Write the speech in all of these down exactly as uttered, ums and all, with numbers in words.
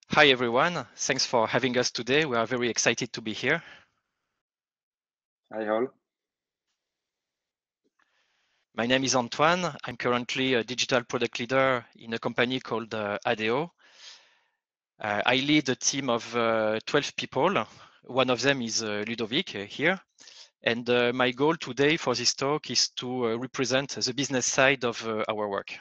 Hi, everyone. Thanks for having us today. We are very excited to be here. Hi, all. My name is Antoine. I'm currently a digital product leader in a company called uh, Adeo. Uh, I lead a team of uh, twelve people. One of them is uh, Ludovic uh, here. And uh, my goal today for this talk is to uh, represent the business side of uh, our work.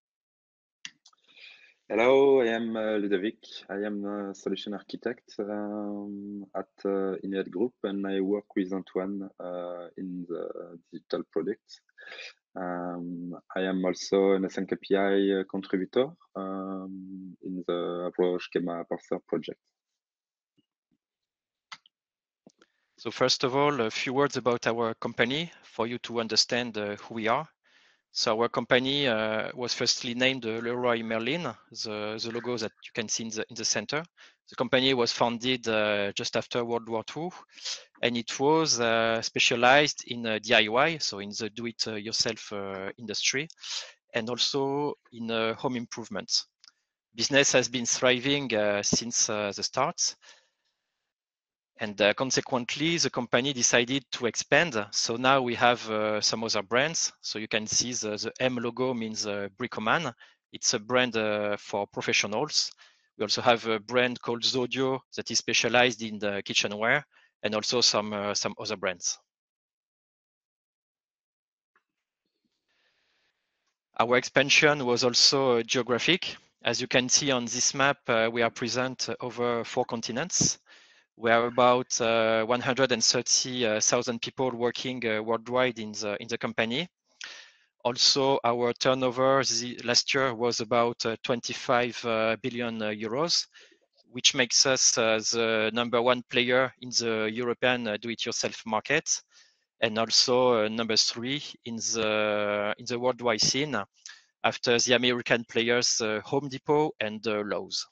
Hello, I am uh, Ludovic. I am a solution architect um, at uh, Inuit Group, and I work with Antoine uh, in the digital products. Um, I am also an S N K P I contributor um, in the Avro Schema Parser project. So first of all, a few words about our company for you to understand uh, who we are. So our company uh, was firstly named uh, Leroy Merlin, the, the logo that you can see in the, in the center. The company was founded uh, just after World War Two, and it was uh, specialized in uh, D I Y, so in the do-it-yourself uh, industry, and also in uh, home improvements. Business has been thriving uh, since uh, the start. And uh, consequently, the company decided to expand. So now we have uh, some other brands. So you can see the, the M logo means uh, Bricoman. It's a brand uh, for professionals. We also have a brand called Zodio that is specialized in the kitchenware, and also some uh, some other brands. Our expansion was also uh, geographic. As you can see on this map, uh, we are present over four continents. We are about uh, one hundred thirty thousand people working uh, worldwide in the in the company. Also, our turnover the, last year was about uh, twenty-five uh, billion uh, euros, which makes us uh, the number one player in the European uh, do-it-yourself market, and also uh, number three in the in the worldwide scene after the American players uh, Home Depot and uh, Lowe's.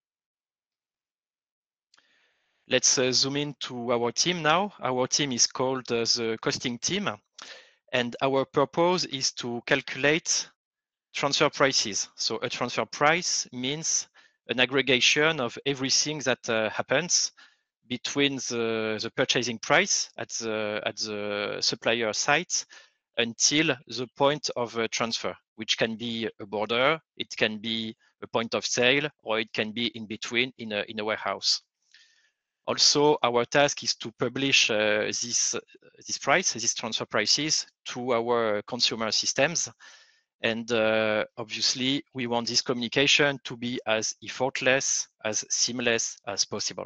Let's uh, zoom into our team now. Our team is called uh, the costing team, and our purpose is to calculate transfer prices. So a transfer price means an aggregation of everything that uh, happens between the, the purchasing price at the, at the supplier site until the point of uh, transfer, which can be a border, it can be a point of sale, or it can be in between in a, in a warehouse. Also, our task is to publish uh, this, uh, this price, these transfer prices to our consumer systems. And uh, obviously, we want this communication to be as effortless, as seamless as possible.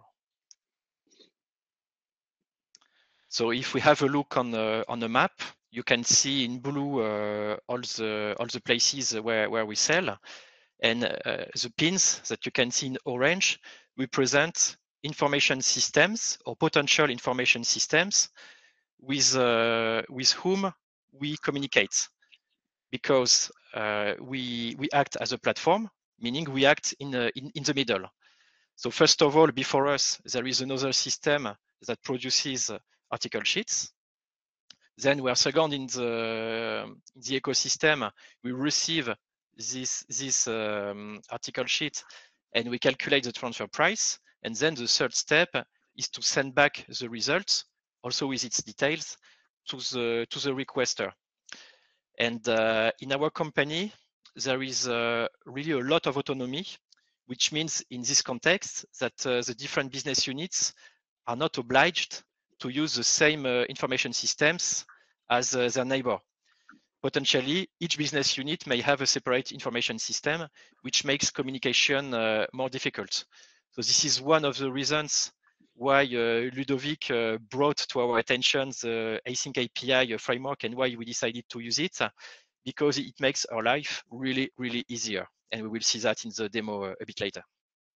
So if we have a look on the, on the map, you can see in blue uh, all, the, all the places where, where we sell. And uh, the pins that you can see in orange represent information systems or potential information systems with, uh, with whom we communicate, because uh, we, we act as a platform, meaning we act in, uh, in, in the middle. So first of all, before us, there is another system that produces article sheets. Then we are second in the, the ecosystem. We receive this, this um, article sheet and we calculate the transfer price. And then the third step is to send back the results, also with its details, to the, to the requester. And uh, in our company, there is uh, really a lot of autonomy, which means in this context that uh, the different business units are not obliged to use the same uh, information systems as uh, their neighbor. Potentially, each business unit may have a separate information system, which makes communication uh, more difficult. So this is one of the reasons why uh, Ludovic uh, brought to our attention the async A P I framework and why we decided to use it, because it makes our life really, really easier. And we will see that in the demo uh, a bit later.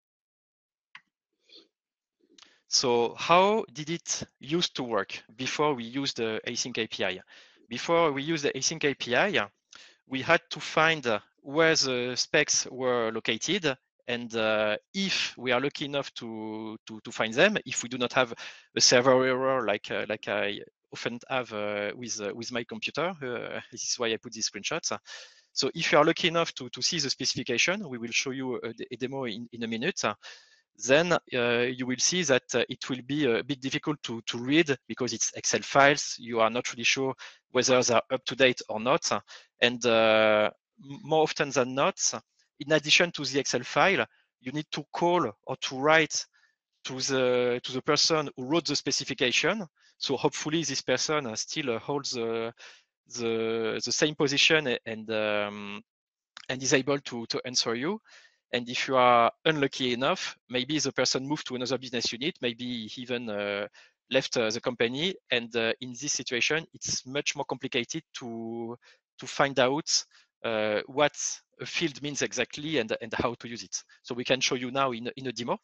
So how did it used to work before we used the async A P I? Before we used the async A P I, we had to find where the specs were located, and uh, if we are lucky enough to, to, to find them, if we do not have a server error like, uh, like I often have uh, with, uh, with my computer, uh, this is why I put these screenshots. So if you are lucky enough to, to see the specification, we will show you a, a demo in, in a minute. then uh, you will see that uh, it will be a bit difficult to, to read because it's Excel files. You are not really sure whether they are up to date or not. And uh, more often than not, in addition to the Excel file, you need to call or to write to the to the person who wrote the specification. So hopefully this person still holds the the, the same position and um, and is able to to answer you. And if you are unlucky enough, maybe the person moved to another business unit, maybe even uh, left uh, the company. And uh, in this situation, it's much more complicated to to find out uh, what a field means exactly and and how to use it. So we can show you now in in a demo.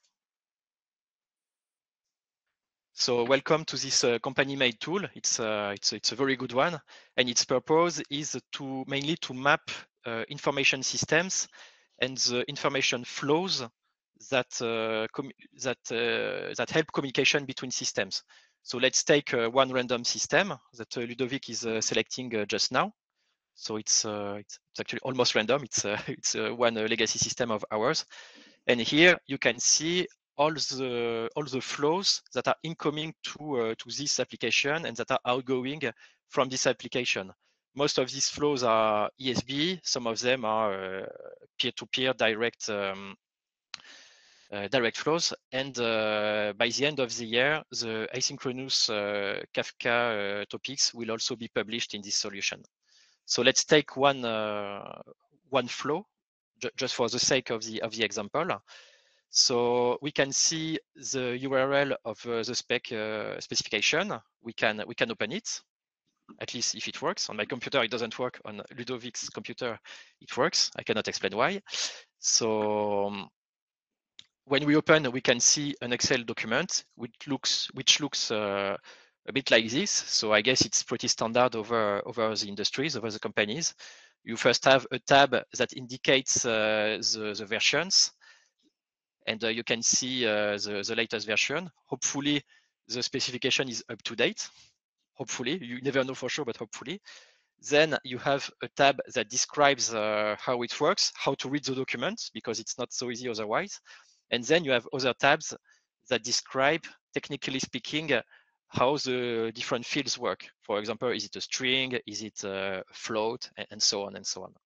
So welcome to this uh, company-made tool. It's uh, it's it's a very good one, and its purpose is to mainly to map uh, information systems and the information flows that uh, that uh, that help communication between systems. So let's take uh, one random system that uh, Ludovic is uh, selecting uh, just now. So it's, uh, it's it's actually almost random. It's uh, it's uh, one uh, legacy system of ours, and here you can see all the all the flows that are incoming to uh, to this application and that are outgoing from this application. Most of these flows are E S B. Some of them are uh, peer-to-peer direct um, uh, direct flows. And uh, by the end of the year, the asynchronous uh, Kafka uh, topics will also be published in this solution. So let's take one uh, one flow ju just for the sake of the of the example. So we can see the U R L of uh, the spec uh, specification. We can we can open it, at least if it works. On my computer, it doesn't work. On Ludovic's computer, it works. I cannot explain why. So um, when we open, we can see an Excel document which looks which looks uh, a bit like this. So I guess it's pretty standard over over the industries, over the companies. You first have a tab that indicates uh, the, the versions, and uh, you can see uh, the, the latest version. Hopefully, the specification is up to date. Hopefully, you never know for sure, but hopefully. Then you have a tab that describes uh, how it works, how to read the document, because it's not so easy otherwise. And then you have other tabs that describe, technically speaking, how the different fields work. For example, is it a string? Is it a float? And so on and so on.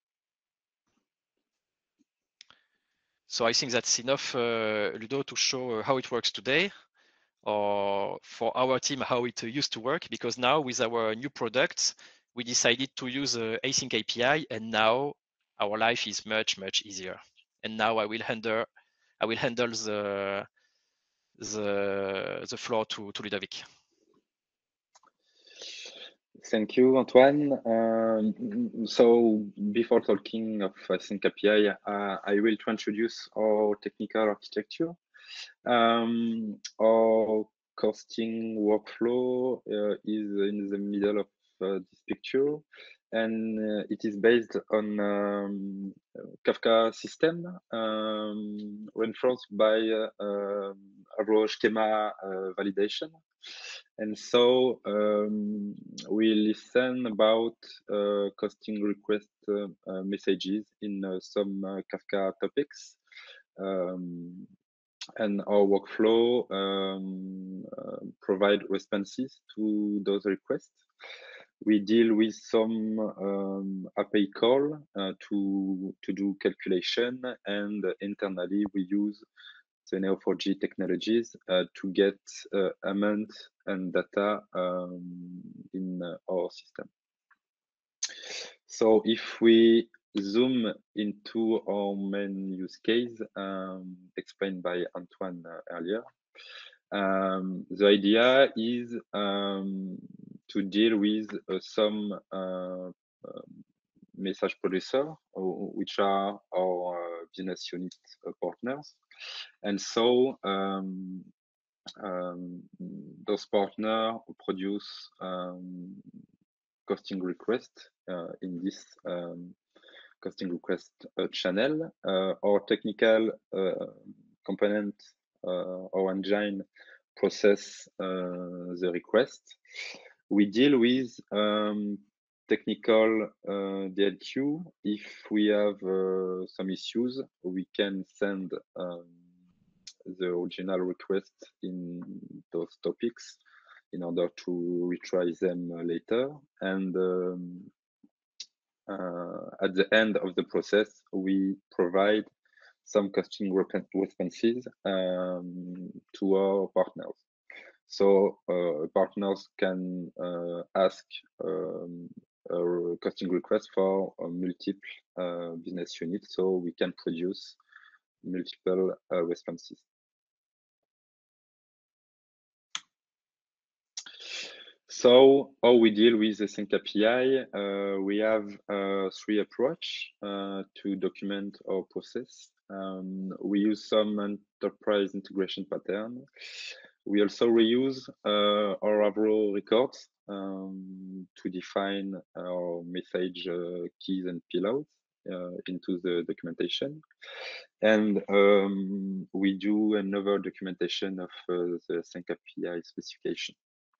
So I think that's enough, uh, Ludo, to show how it works today, or for our team, how it used to work, because now with our new products, we decided to use a async A P I, and now our life is much, much easier. And now I will handle, I will handle the, the, the floor to, to Ludovic. Thank you, Antoine. Um, so before talking of async A P I, uh, I will to introduce our technical architecture. Um, our costing workflow uh, is in the middle of uh, this picture, and uh, it is based on um, Kafka system um, reinforced by uh, uh, raw schema uh, validation. And so um, we listen about uh, costing request uh, uh, messages in uh, some uh, Kafka topics. Um, and our workflow um, uh, provide responses to those requests. We deal with some um, A P I call uh, to to do calculation, and internally we use the Neo four j technologies uh, to get uh, amount and data um, in uh, our system. So if we zoom into our main use case um, explained by Antoine uh, earlier, um, the idea is um, to deal with uh, some uh, uh, message producer, which are our uh, business unit uh, partners. And so um, um, those partners produce um, costing request uh, in this um, costing request uh, channel. Uh, our technical uh, component uh, or engine process uh, the request. We deal with um, technical uh, D L Q. If we have uh, some issues, we can send um, the original request in those topics in order to retry them later. And um, uh, at the end of the process, we provide some costing responses um, to our partners. So uh, partners can uh, ask um, a costing request for uh, multiple uh, business units, so we can produce multiple uh, responses. So how we deal with the Sync A P I, uh, we have uh, three approach uh, to document our process. Um, we use some enterprise integration pattern. We also reuse uh, our Avro records um, to define our message uh, keys and payloads uh, into the documentation. And um, we do another documentation of uh, the Sync A P I specification.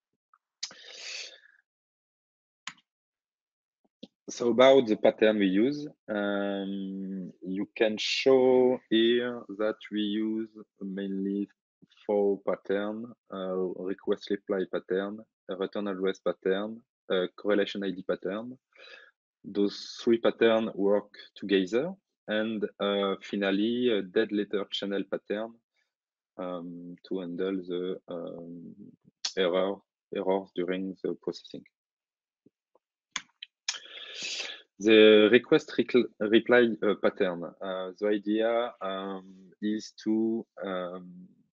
So about the pattern we use, um, you can show here that we use mainly four pattern, uh, request reply pattern, a return address pattern, a correlation I D pattern. Those three patterns work together, and uh, finally a dead letter channel pattern um, to handle the um, error errors during the processing. The request reply uh, pattern. Uh, the idea um, is to um,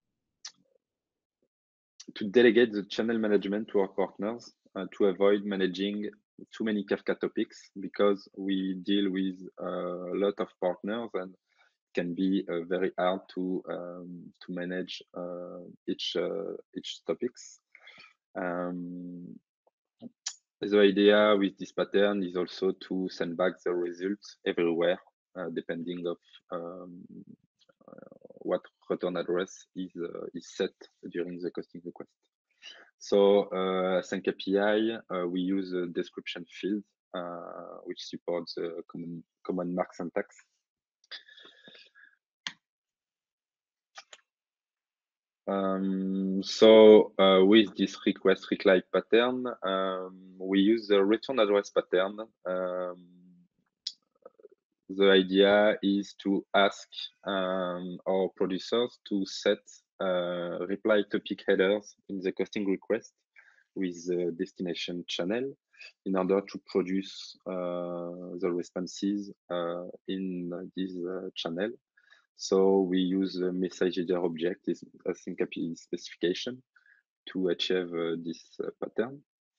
to delegate the channel management to our partners uh, to avoid managing too many Kafka topics, because we deal with uh, a lot of partners and it can be uh, very hard to um, to manage uh, each uh, each topics. Um, The idea with this pattern is also to send back the results everywhere, uh, depending of um, uh, what return address is uh, is set during the costing request. So uh, Sync A P I, uh, we use a description field, uh, which supports uh, common, common mark syntax. Um, so uh, with this request reply pattern, um, we use the return address pattern. Um, the idea is to ask um, our producers to set uh, reply topic headers in the costing request with the destination channel in order to produce uh, the responses uh, in this uh, channel. So we use a message header object, is a Sync A P I specification, to achieve uh, this uh, pattern.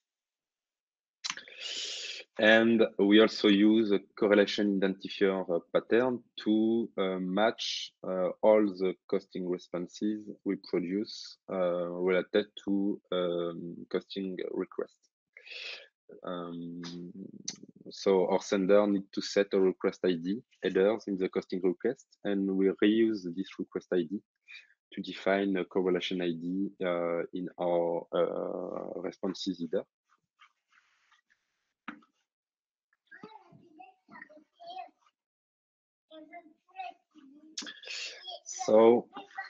And we also use a correlation identifier uh, pattern to uh, match uh, all the costing responses we produce uh, related to um, costing request. Um, so our sender need to set a request I D headers in the costing request, and we reuse this request I D to define a correlation I D uh, in our uh, responses header. So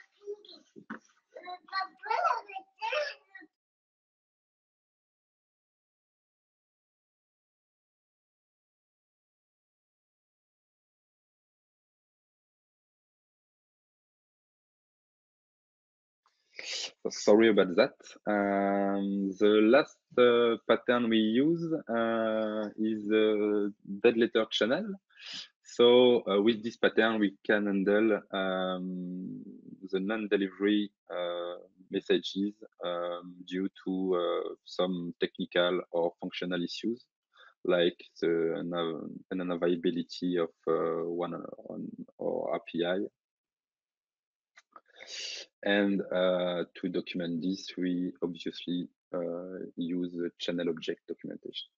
sorry about that. Um, the last uh, pattern we use uh, is the dead letter channel. So uh, with this pattern, we can handle um, the non-delivery uh, messages um, due to uh, some technical or functional issues, like the unavailability of uh, one on or A P I. And uh, to document this, we obviously uh, use the channel object documentation.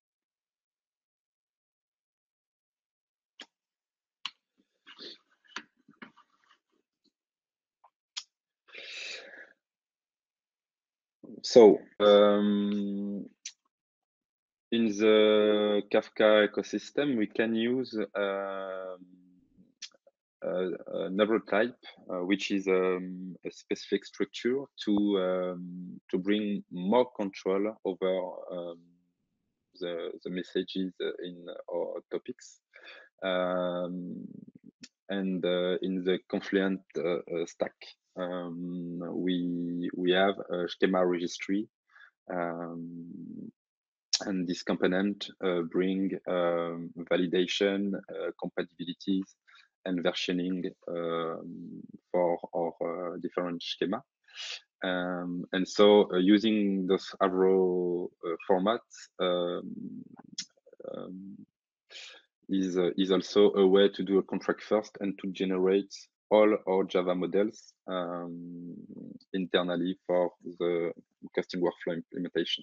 So um, in the Kafka ecosystem, we can use um, uh, another type, uh, which is um, a specific structure to um, to bring more control over um, the the messages in our topics. Um, and uh, in the Confluent uh, uh, stack, um, we we have a schema registry, um, and this component uh, bring um, validation, uh, compatibilities, and versioning um, for our uh, different schema. Um, and so uh, using those Avro uh, formats um, um, is uh, is also a way to do a contract first and to generate all our Java models um, internally for the casting workflow implementation.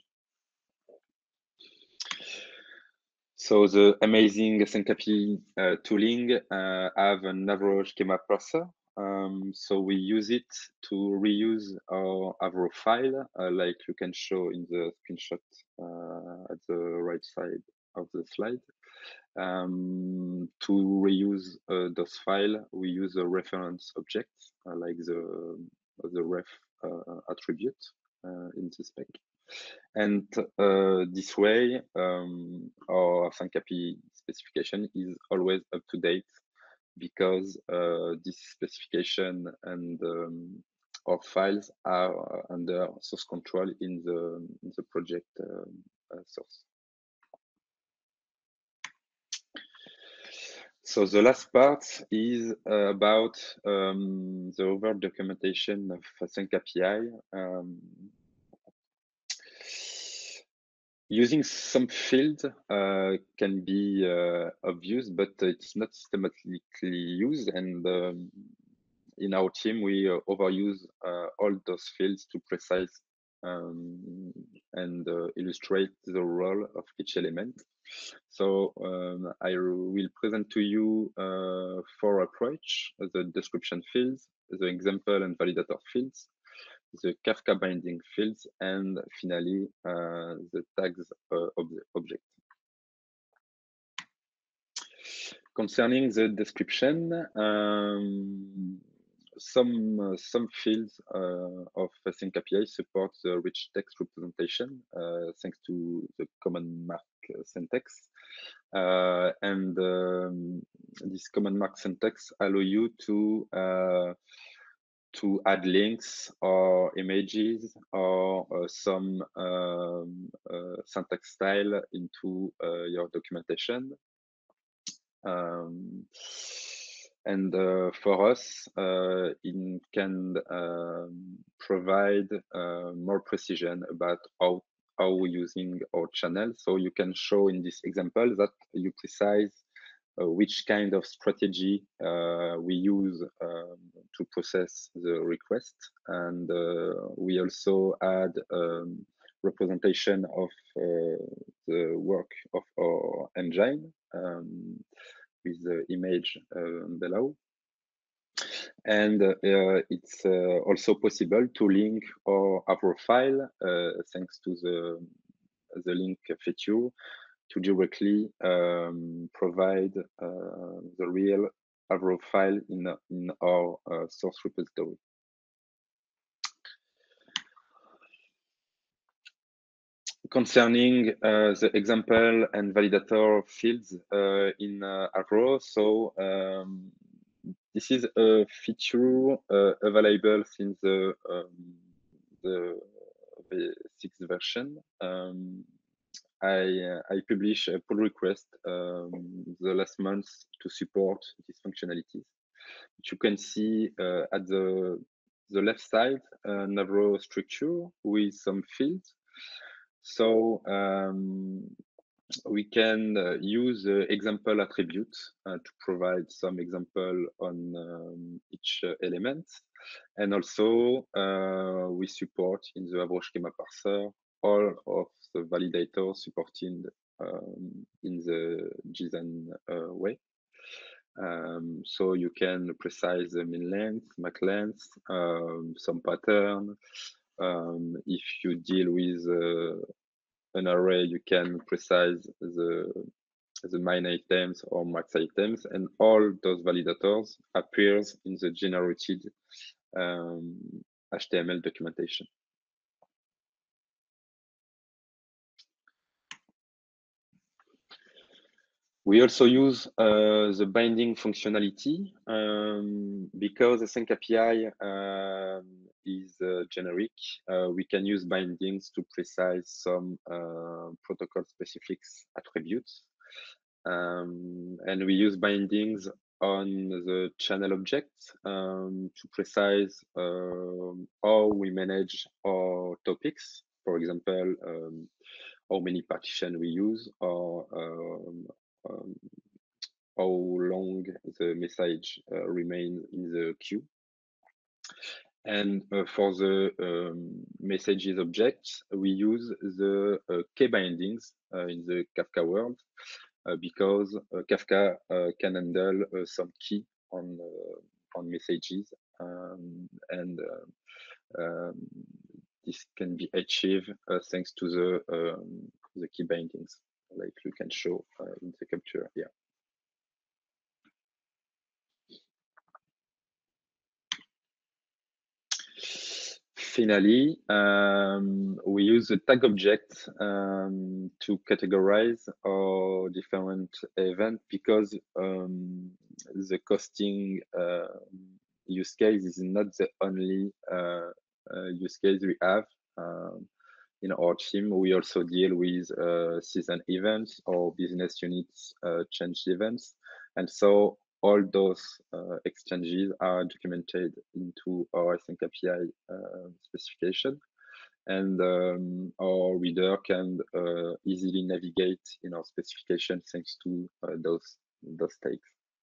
So the amazing Syncapi uh, tooling uh, have an Avro schema parser. Um, so we use it to reuse our Avro file, uh, like you can show in the screenshot uh, at the right side of the slide. Um, to reuse uh, those files, we use a reference object, uh, like the, the ref uh, attribute uh, in the spec. And uh, this way, um, our Syncapi specification is always up to date because uh, this specification and um, our files are under source control in the, in the project uh, uh, source. So the last part is uh, about um, the over documentation of Syncapi. Um, Using some field uh, can be uh, obvious, but it's not systematically used. And um, in our team, we uh, overuse uh, all those fields to precise um, and uh, illustrate the role of each element. So um, I will present to you uh, four approach: the description fields, the example and validator fields, the Kafka binding fields, and finally uh, the tags uh, ob object. Concerning the description, um, some uh, some fields uh, of Syncapi support the rich text representation uh, thanks to the common mark uh, syntax, uh, and um, this common mark syntax allow you to uh, to add links or images or uh, some um, uh, syntax style into uh, your documentation. Um, and uh, for us, uh, it can um, provide uh, more precision about how, how we're using our channel. So you can show in this example that you precise Uh, which kind of strategy uh, we use um, to process the request. And uh, we also add um, representation of uh, the work of our engine um, with the image uh, below. And uh, it's uh, also possible to link our Avro file uh, thanks to the, the link feature to directly um, provide uh, the real Avro file in, in our uh, source repository. Concerning uh, the example and validator fields uh, in uh, Avro, so um, this is a feature uh, available since the, um, the, the sixth version. Um, I, uh, I published a pull request um, the last month to support these functionalities. Which you can see uh, at the, the left side, an Avro structure with some fields. So um, we can uh, use uh, example attribute uh, to provide some example on um, each uh, element. And also uh, we support in the Avro schema parser all of the validators supported um, in the JSON uh, way. Um, so you can precise the min length, max length, um, some pattern. Um, if you deal with uh, an array, you can precise the the main items or max items, and all those validators appears in the generated um, H T M L documentation. We also use uh, the binding functionality um, because the Async A P I uh, is uh, generic. Uh, we can use bindings to precise some uh, protocol specific attributes. Um, and we use bindings on the channel object um, to precise uh, how we manage our topics. For example, um, how many partitions we use, or um, um, how long the message uh, remains in the queue. And uh, for the um, messages object, we use the uh, key bindings uh, in the Kafka world uh, because uh, Kafka uh, can handle uh, some key on uh, on messages, um, and uh, um, this can be achieved uh, thanks to the um, the key bindings, like you can show uh, in the capture here. Finally, um, we use the tag object um, to categorize our different events because um, the costing uh, use case is not the only uh, uh, use case we have. Um, in our team, we also deal with uh, season events or business units uh, change events. And so all those uh, exchanges are documented into our Async A P I uh, specification. And um, our reader can uh, easily navigate in our specification thanks to uh, those, those tags.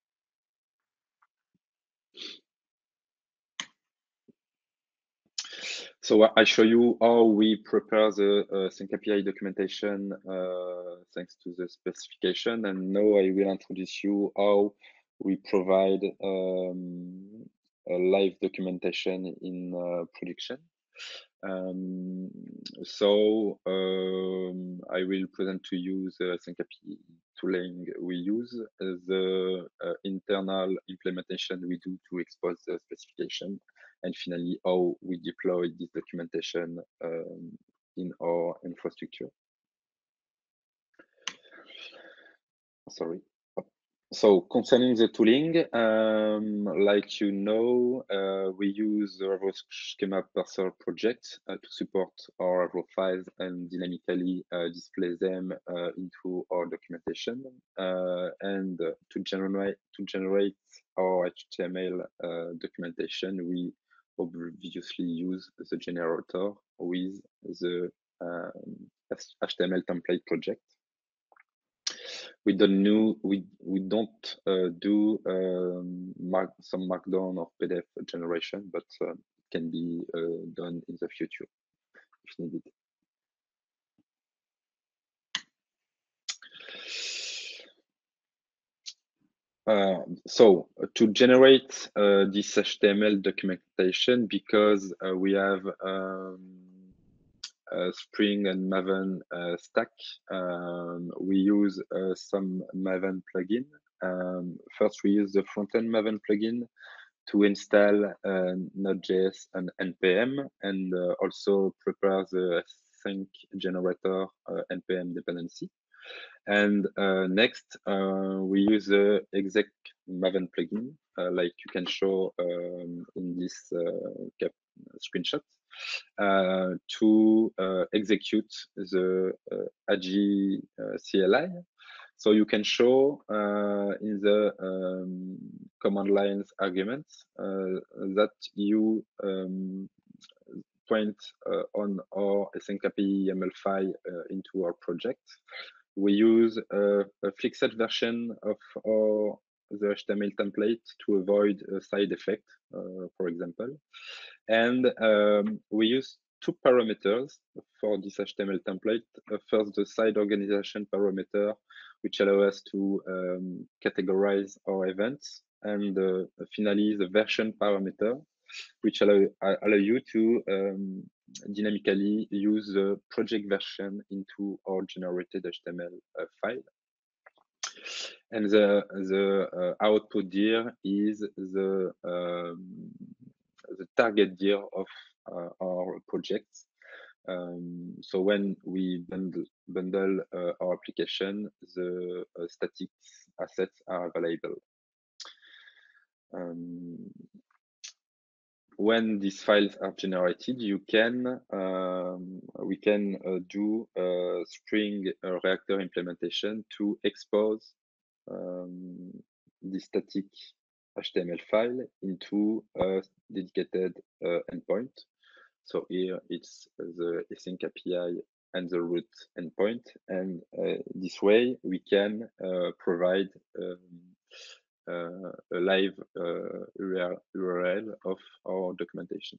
So I show you how we prepare the uh, Async A P I documentation uh, thanks to the specification. And now I will introduce you how we provide um, a live documentation in uh, production. Um, so um, I will present to you the Async A P I tooling we use, the uh, internal implementation we do to expose the specification, and finally how we deploy this documentation um, in our infrastructure. Sorry. So concerning the tooling, um, like you know, uh, we use the Avro Schema Parser project uh, to support our Avro files and dynamically uh, display them uh, into our documentation. Uh, and uh, to generate to generate our H T M L uh, documentation, we obviously use the generator with the um, H T M L template project. We don't know, we we don't uh, do um, mark, some markdown or P D F generation, but uh, can be uh, done in the future if needed. Uh, so to generate uh, this H T M L documentation, because uh, we have um, Uh, Spring and Maven uh, stack, um, we use uh, some Maven plugin. Um, first, we use the front-end Maven plugin to install uh, Node.js and N P M, and uh, also prepare the Async generator uh, N P M dependency. And uh, next, uh, we use the exec Maven plugin, uh, like you can show um, in this uh, cap screenshot, uh, to uh, execute the uh, A G uh, C L I. So you can show uh, in the um, command lines arguments uh, that you um, point uh, on our Async A P I YAML file uh, into our project. We use a, a fixed version of our the H T M L template to avoid a side effect, uh, for example. And um, we use two parameters for this H T M L template. Uh, first, the side organization parameter, which allows us to um, categorize our events. And uh, finally, the version parameter, which allow, allow you to um, dynamically use the project version into our generated H T M L uh, file. And the the uh, output dir is the um, the target dir of uh, our projects. Um, so when we bundle, bundle uh, our application, the uh, static assets are available. Um, when these files are generated, you can um, we can uh, do a Spring uh, Reactor implementation to expose um, the static H T M L file into a dedicated uh, endpoint. So here it's the async A P I and the root endpoint, and uh, this way we can uh, provide um, uh, a live uh, U R L of our documentation.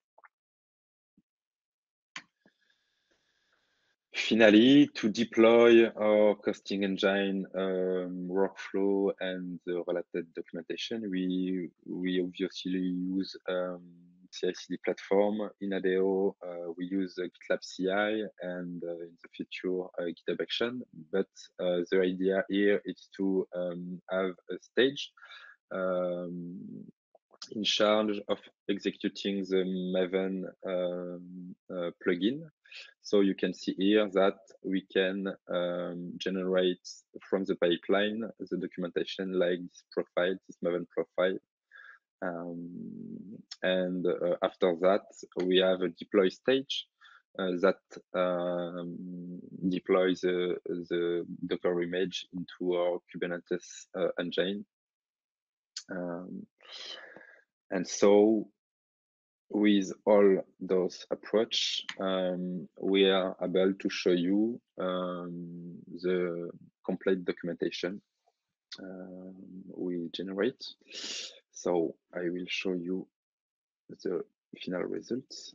Finally, to deploy our costing engine um, workflow and the related documentation, we we obviously use um, C I C D platform. In Adeo, uh, we use uh, GitLab C I and uh, in the future uh, GitHub Action. But uh, the idea here is to um, have a stage um, in charge of executing the Maven um, uh, plugin. So you can see here that we can um, generate from the pipeline the documentation like this profile, this Maven profile. Um, and uh, after that, we have a deploy stage uh, that um, deploys the, the Docker image into our Kubernetes uh, engine. Um, and so with all those approach, um, we are able to show you um, the complete documentation um, we generate. So I will show you the final results.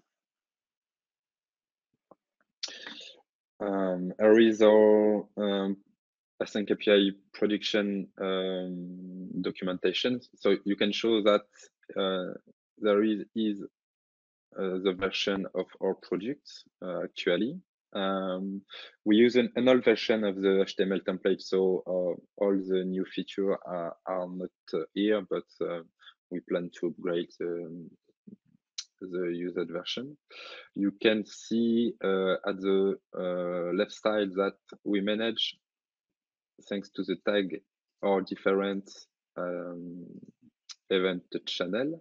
Um, here is our um, async A P I production um, documentation. So you can show that uh, there is, is uh, the version of our project uh, actually. Um, we use an, an old version of the H T M L template, so uh, all the new features are, are not uh, here, but uh, we plan to upgrade um, the used version. You can see uh, at the uh, left side that we manage, thanks to the tag, our different um, event channel.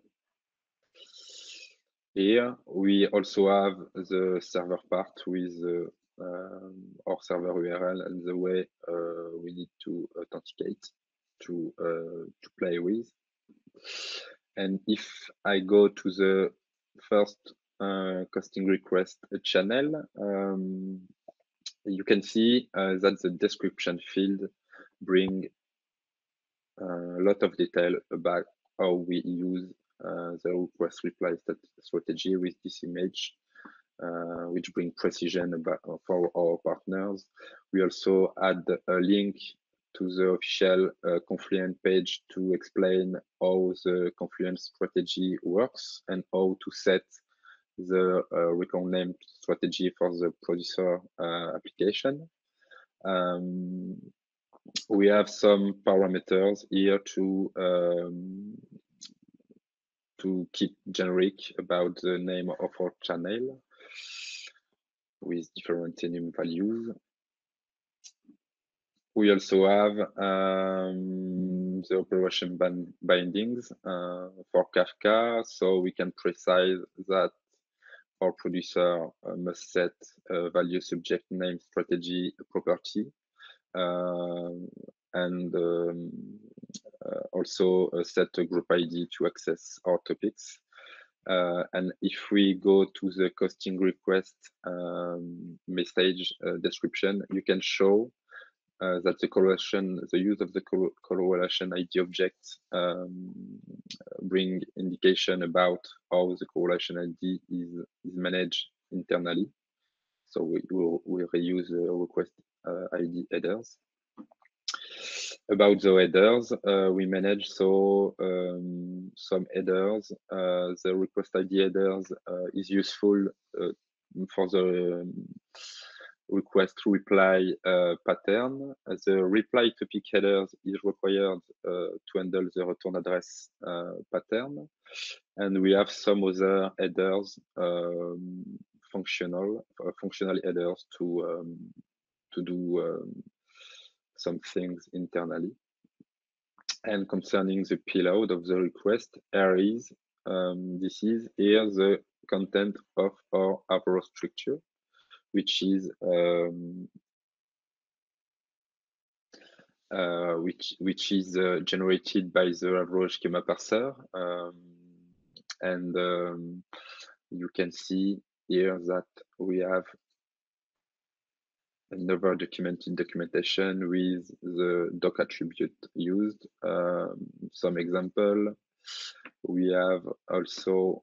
Here we also have the server part with uh, um, our server U R L and the way uh, we need to authenticate to uh, to play with. And if I go to the first uh, costing request channel, um, you can see uh, that the description field bring a lot of detail about how we use uh, the request reply strategy with this image, uh, which bring precision about for our partners. We also add a link to the official uh, Confluent page to explain how the Confluent strategy works and how to set the uh, record name strategy for the producer uh, application. Um, we have some parameters here to um, to keep generic about the name of our channel with different enum values. We also have um, the operation bindings uh, for Kafka, so we can precise that our producer uh, must set a value subject name strategy property uh, and um, uh, also uh, set a group I D to access our topics. Uh, and if we go to the costing request um, message uh, description, you can show uh, that the correlation, the use of the correlation I D object um, bring indication about how the correlation I D is, is managed internally. So we will we reuse the request uh, I D headers. About the headers, uh, we manage so um, some headers. Uh, the request I D headers uh, is useful uh, for the um, request reply uh, pattern. The reply topic headers is required uh, to handle the return address uh, pattern. And we have some other headers, um, functional, uh, functional headers to, um, to do um, some things internally. And concerning the payload of the request, here is, um, this is here the content of our Avro structure, which is um, uh, which which is uh, generated by the Avro schema parser, um, and um, you can see here that we have another documented documentation with the doc attribute used. Um, some example, we have also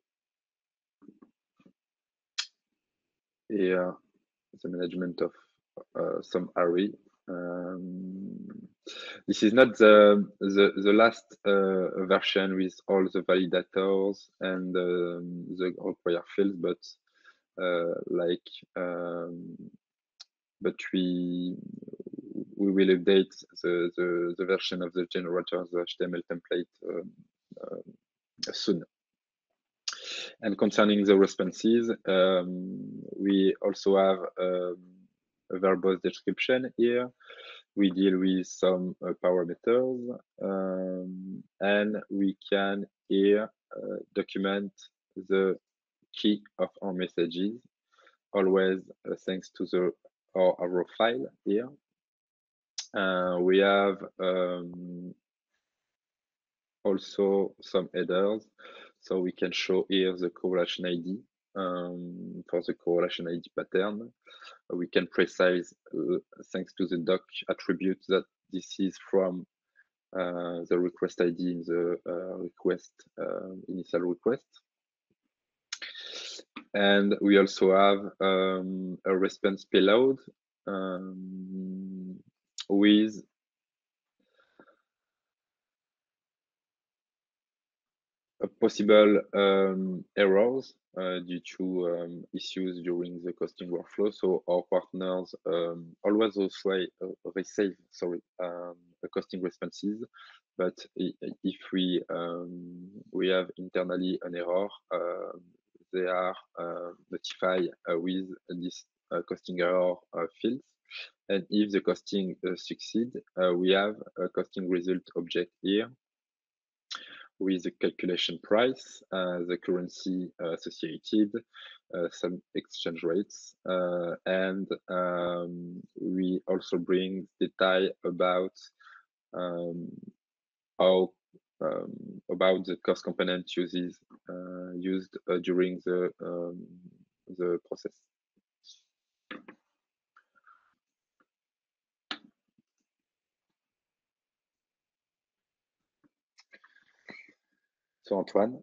here the management of uh, some array. Um, this is not the the, the last uh, version with all the validators and um, the required fields, but uh, like um, but we we will update the, the, the version of the generator, the H T M L template um, uh, soon. And concerning the responses, um, we also have um, a verbose description here. We deal with some uh, parameters, um, and we can here uh, document the key of our messages, always uh, thanks to the our Avro file here. Uh, we have um, also some headers, so we can show here the correlation I D um, for the correlation I D pattern. We can precise, uh, thanks to the doc attribute, that this is from uh, the request I D in the uh, request uh, initial request. And we also have um, a response payload um, with possible um, errors uh, due to um, issues during the costing workflow. So our partners um, always also uh, receive, sorry, um, costing responses. But if we um, we have internally an error, uh, they are uh, notified uh, with this uh, costing error uh, fields. And if the costing uh, succeed, uh, we have a costing result object here with the calculation price, uh, the currency uh, associated, uh, some exchange rates, uh, and um, we also bring detail about um, how um, about the cost component uses uh, used uh, during the um, the process. So Antoine.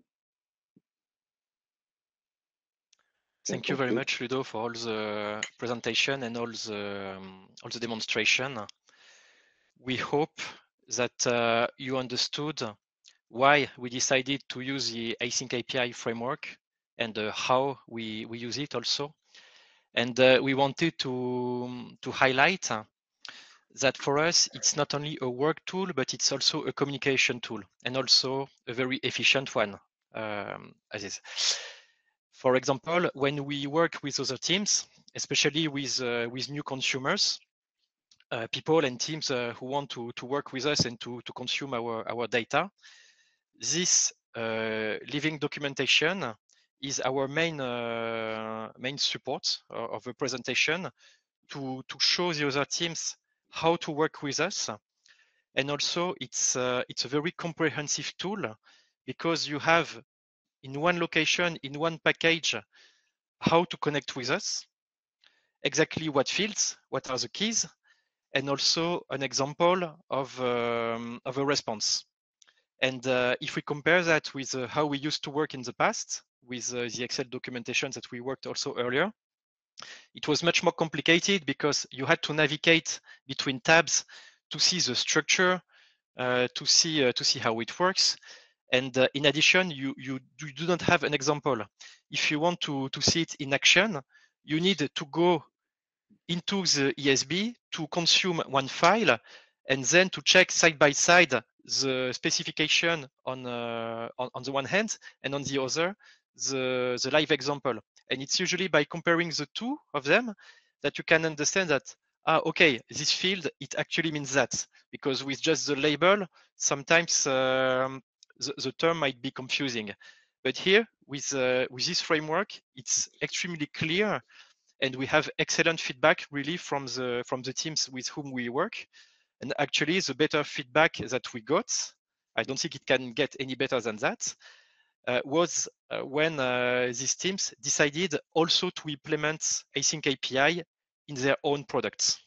Thank you very much, Ludo, for all the presentation and all the um, all the demonstration. We hope that uh, you understood why we decided to use the async A P I framework and uh, how we, we use it also. And uh, we wanted to, to highlight uh, that for us, it's not only a work tool, but it's also a communication tool and also a very efficient one, um, as is. For example, when we work with other teams, especially with, uh, with new consumers, uh, people and teams uh, who want to, to work with us and to, to consume our, our data, this uh, living documentation is our main uh, main support of the presentation to, to show the other teams how to work with us. And also it's, uh, it's a very comprehensive tool because you have in one location, in one package, how to connect with us, exactly what fields, what are the keys, and also an example of, um, of a response. And uh, if we compare that with uh, how we used to work in the past, with uh, the Excel documentation that we worked also earlier, it was much more complicated because you had to navigate between tabs to see the structure, uh, to see uh, to see how it works. And uh, in addition, you, you, you do not have an example. If you want to, to see it in action, you need to go into the E S B to consume one file, and then to check side by side the specification on, uh, on, on the one hand, and on the other, the, the live example. And it's usually by comparing the two of them that you can understand that, ah, okay, this field, it actually means that, because with just the label, sometimes um, the, the term might be confusing. But here, with, uh, with this framework, it's extremely clear, and we have excellent feedback really from the, from the teams with whom we work. And actually, the better feedback that we got, I don't think it can get any better than that, uh, was uh, when uh, these teams decided also to implement async A P I in their own products.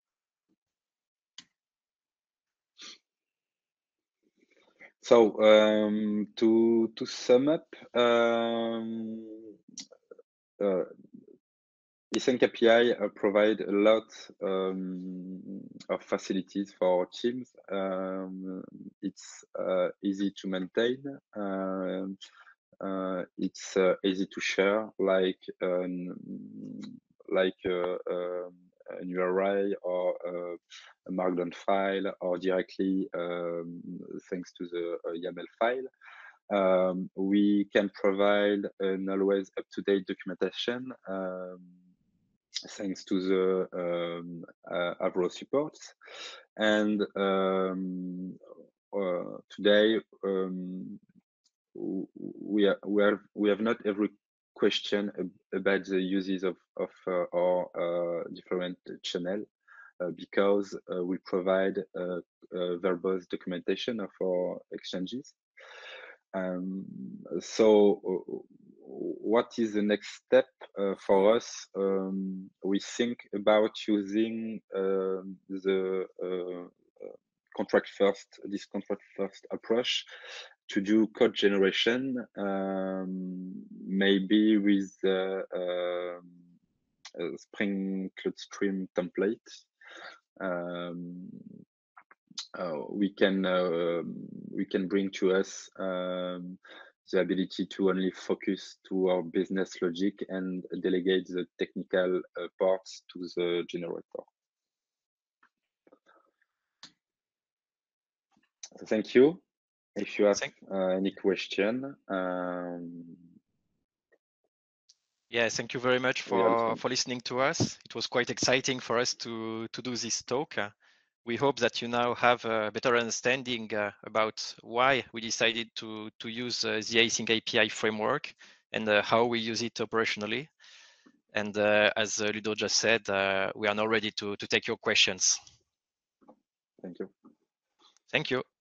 So um, to to sum up, um, uh, async A P I uh, provide a lot um, of facilities for our teams. Um, it's uh, easy to maintain. Uh, uh, it's uh, easy to share, like um, like uh, uh, an U R I or uh, a Markdown file, or directly um, thanks to the uh, YAML file. Um, we can provide an always up-to-date documentation um, thanks to the um, uh, Avro supports. And um, uh, today um, we are, we are we have not every question about the uses of of uh, our uh, different channel uh, because uh, we provide uh, uh, verbose documentation of our exchanges. Um, so uh, what is the next step uh, for us? Um, we think about using uh, the uh, contract first, this contract first approach to do code generation, um, maybe with uh, uh, a Spring Cloud Stream template. Um, uh, we can uh, we can bring to us um, the ability to only focus to our business logic and delegate the technical uh, parts to the generator. So thank you. If you have Thank uh, any question, um, yeah, thank you very much for, for listening to us. It was quite exciting for us to, to do this talk. Uh, we hope that you now have a better understanding uh, about why we decided to, to use uh, the async A P I framework and uh, how we use it operationally. And uh, as uh, Ludo just said, uh, we are now ready to, to take your questions. Thank you. Thank you.